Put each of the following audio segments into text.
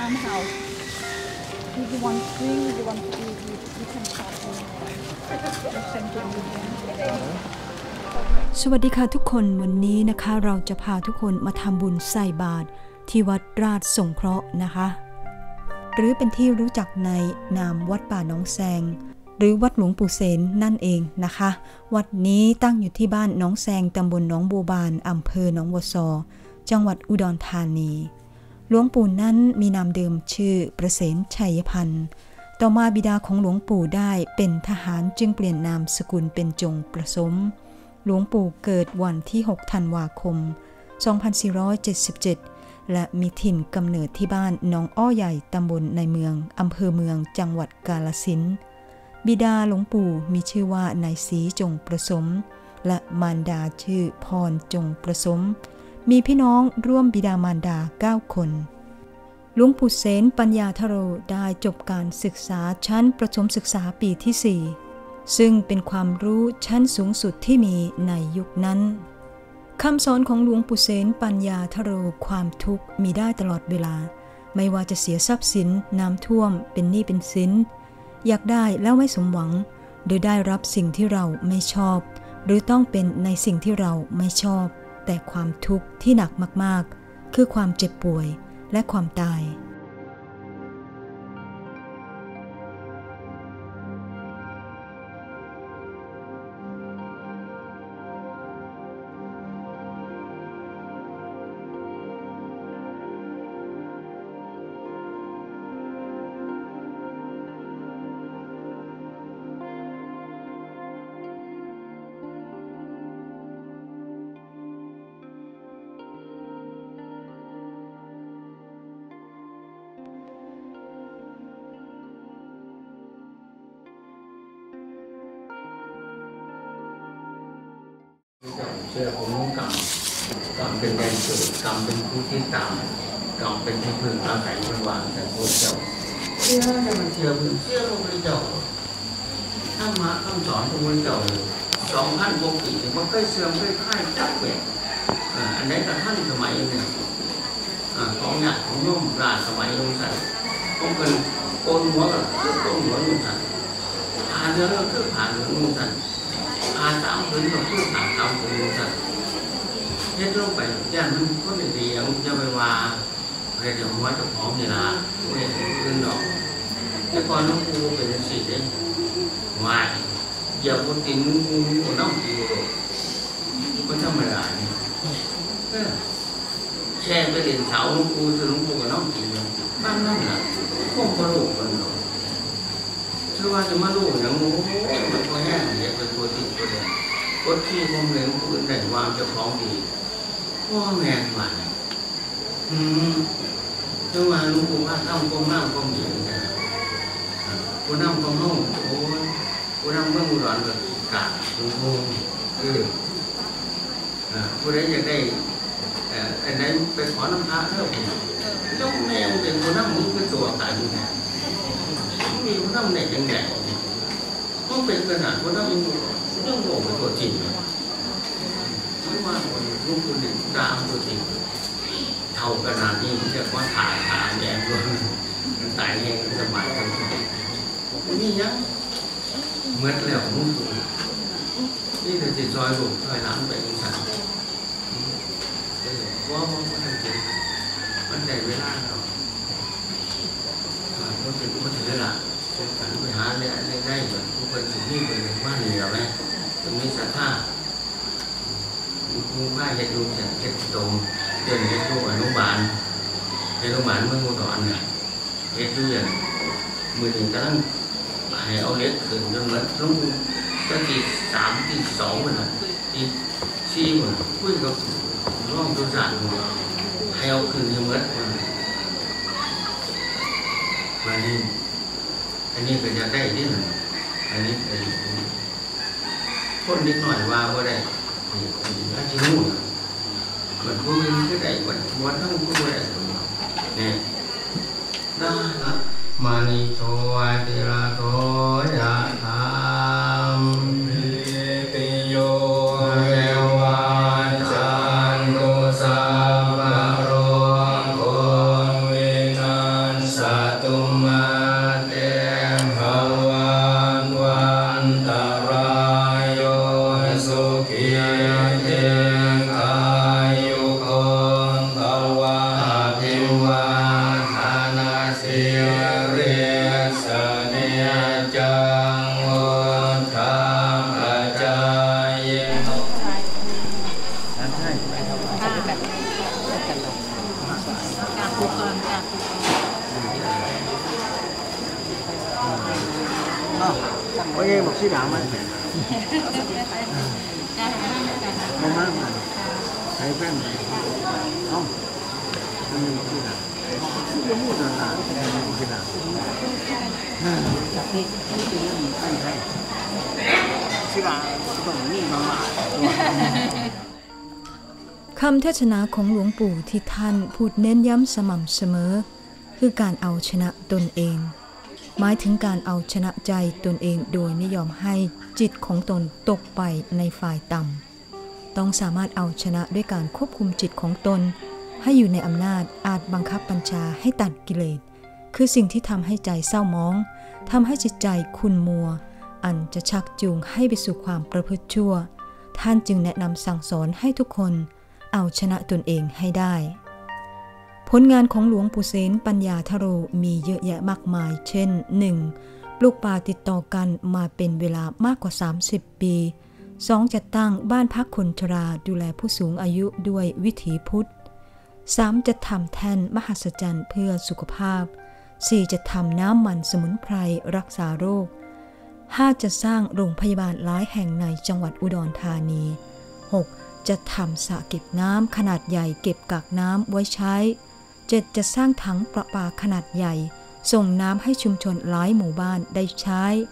farmhouse. If you want drink, if you want to eat, you can shop in Central Union. สวัสดีค่ะทุกคนวันนี้นะคะเราจะพาทุกคนมาทำบุญใส่บาตรที่วัดราชสงเคราะห์นะคะหรือเป็นที่รู้จักในนามวัดป่าหนองแซงหรือวัดหลวงปู่เสนนั่นเองนะคะวัดนี้ตั้งอยู่ที่บ้านหนองแซงตำบลหนองบัวบานอำเภอหนองบัวซอจังหวัดอุดรธานีหลวงปู่นั้นมีนามเดิมชื่อประเสนชัยพันธ์ต่อมาบิดาของหลวงปู่ได้เป็นทหารจึงเปลี่ยนนามสกุลเป็นจงประสมหลวงปู่เกิดวันที่6ธันวาคม2477และมีถิ่นกำเนิดที่บ้านหนองอ้อใหญ่ตำบลในเมืองอำเภอเมืองจังหวัดกาฬสินธุ์บิดาหลวงปู่มีชื่อว่านายศรีจงประสมและมารดาชื่อพรจงประสมมีพี่น้องร่วมบิดามารดา9คนหลวงปู่เสนปัญญาทโรได้จบการศึกษาชั้นประถมศึกษาปีที่4ซึ่งเป็นความรู้ชั้นสูงสุดที่มีในยุคนั้นคำสอนของหลวงปู่เสนปัญญาทโรความทุกข์มีได้ตลอดเวลาไม่ว่าจะเสียทรัพย์สินน้ำท่วมเป็นหนี้เป็นสินอยากได้แล้วไม่สมหวังหรือได้รับสิ่งที่เราไม่ชอบหรือต้องเป็นในสิ่งที่เราไม่ชอบแต่ความทุกข์ที่หนักมากๆคือความเจ็บป่วยและความตายเชื่อผมรู้กรรมเป็นแดนเกิดกรรมเป็นผู้ที่ต่ำกรรมเป็นที่พึ่งอาศัยมันวางแต่พระเจ้าเชื่อแต่มันเชื่อพึ่งเชื่อพระเจ้าถ้ามาคำสอนของพระเจ้า2,000 กว่าปีมันก็เสื่อมค่ายจับแหวกอันนี้แต่ท่านสมัยเนี่ยของหนักของโยมราชสมัยลงสันต้องเป็นโกนหัวกับโกนหัวลงสันผ่านเรื่องคือผ่านเรื่องลงสันอาสามพื้นกับพื้นต่างเตาเป็นลงสันเฮ็ดลงไปย่านมันก็ไม่ดีจะไปว่าอะไรเดี๋ยวหัวจะพร้อมเวลาไม่ขึ้นดอกแต่ก่อนน้องปูเป็นสีเด้ไม่อย่าพูดถึงน้องปูก็ธรรมดาเนี่ยแช่ไปเรียนเสาน้องปูคือน้องปูกับน้องกินบ้านนั่นแหละพวกกระโหลกมันหรอกชื่อว่าจะมาลูกอย่างงูมันก็แห้งเนี่ยเป็นตัวติดตัวเดียวกดที่ผมเลยน้องปูไหนวางจะพร้อมดีพ่อแม่มาชื่อว่าน้องปูว่าต้องก้มหน้าก้มหนีนะกูนั่งก้มห้องโอ้ยกูนั่งเมื่อกูร้อนกับกาดน้องปูกูได้จะได้อันนั้นไปขอน้ำพระเท่าผมเจ้าแมวเป็นคนน้ำมึงเป็นตัวตายอยู่เนี่ยมีคนน้ำเนี่ยยังแก่ต้องเป็นขนาดคนน้ำยังเรื่องโง่เป็นตัวจริงไม่ว่าลูกคนหนึ่งตามตัวจริงเท่าขนาดนี้เรียกว่าถ่ายแย่ด้วยตายแย่สบายกันนี่ยังเมื่อแล้วนุ่งตัวนี่จะติดซอยลูกซอยหลังไปอีกสักว่ามันได้เวลาเรามันเป็นมันถึงเวลาการไปหาเนี่ยได้เหมือนผู้เป็นสิ่งที่เป็นว่าเหนียวไหมตรงนี้สัทธาผู้ว่าเห็ดดูเห็ดโตมเดินเห็ดดูอนุบาลเมื่องูดอนเนี่ยเห็ดดูอย่างมือหนึ่งกำลังให้เอาเล็กขึ้นจนเหมือนลุงก็ตี3 ตี 2มันนะตี4มันคุยกับร่องตัวสั่นให้เอาคืนให้เมื่อวันนี้อันนี้ก็จะได้ที่หนึ่งอันนี้ไอ้คนนิดหน่อยว่าได้อาชีพนู่นเหมือนผู้มีก็ได้เหมือนวันทั้งผู้ได้เนี่ยได้ละมานิโชติระโตยะธามติโยเอวาจันตุสัพพะโรโควินาศ có nghe một xí đạo mà không má mà thấy quen không anh một xí đạo không muốn là một xí đạo xí đạoต้องนี่มาคำเทศนาของหลวงปู่ที่ท่านพูดเน้นย้ำสม่ำเสมอคือการเอาชนะตนเองหมายถึงการเอาชนะใจตนเองโดยไม่ยอมให้จิตของตนตกไปในฝ่ายต่ำต้องสามารถเอาชนะด้วยการควบคุมจิตของตนให้อยู่ในอำนาจอาจบังคับบัญชาให้ตัดกิเลสคือสิ่งที่ทำให้ใจเศร้ามองทำให้จิตใจขุ่นมัวอันจะชักจูงให้ไปสู่ความประพฤติชั่วท่านจึงแนะนำสั่งสอนให้ทุกคนเอาชนะตนเองให้ได้ผลงานของหลวงปู่เสนปัญญาทโรมีเยอะแยะมากมายเช่น 1. ปลูกป่าติดต่อกันมาเป็นเวลามากกว่า30 ปี 2. จัดตั้งบ้านพักคนชราดูแลผู้สูงอายุด้วยวิถีพุทธ 3. จัดทำแท่นมหัศจรรย์เพื่อสุขภาพ 4. จัดทำน้ำมันสมุนไพรรักษาโรค 5. จะสร้างโรงพยาบาลหลายแห่งในจังหวัดอุดรธานี 6. จะทำสระเก็บน้ำขนาดใหญ่เก็บกักน้ำไว้ใช้ 7. จะสร้างถังประปาขนาดใหญ่ส่งน้ำให้ชุมชนหลายหมู่บ้านได้ใช้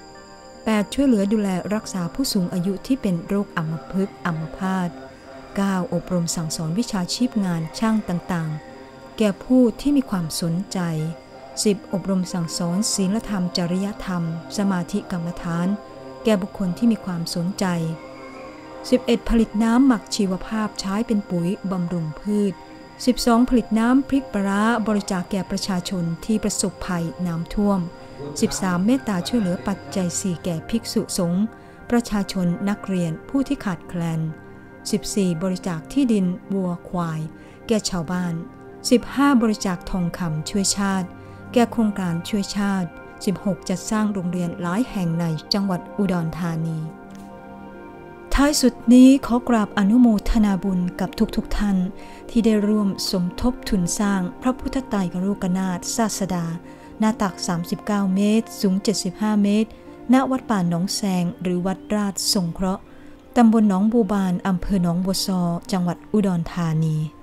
8. ช่วยเหลือดูแลรักษาผู้สูงอายุที่เป็นโรคอัมพฤกษ์อัมพาต 9. อบรมสั่งสอนวิชาชีพงานช่างต่างๆแก่ผู้ที่มีความสนใจ 10. อบรมสั่งสอนศีลธรรมจริยธรรมสมาธิกรรมฐานแก่บุคคลที่มีความสนใจ 11. ผลิตน้ำหมักชีวภาพใช้เป็นปุ๋ยบำรุงพืช 12. ผลิตน้ำพริกปลาร้าบริจาคแก่ประชาชนที่ประสบภัยน้ำท่วม 13. เมตตาช่วยเหลือปัจจัย 4 แก่ภิกษุสงฆ์ประชาชนนักเรียนผู้ที่ขาดแคลน 14. บริจาคที่ดินวัวควายแก่ชาวบ้าน 15. บริจาคทองคำช่วยชาติแก่โครงการช่วยชาติ 16. จัดสร้างโรงเรียนหลายแห่งในจังหวัดอุดรธานีท้ายสุดนี้ขอกราบอนุโมทนาบุญกับทุกท่านที่ได้ร่วมสมทบทุนสร้างพระพุทธไตรโลกนาถศาสดาหน้าตัก39 เมตรสูง75 เมตรณวัดป่าหนองแซงหรือวัดราชสงเคราะห์ตำบลหนองบัวบานอำเภอหนองบัวซอจังหวัดอุดรธานี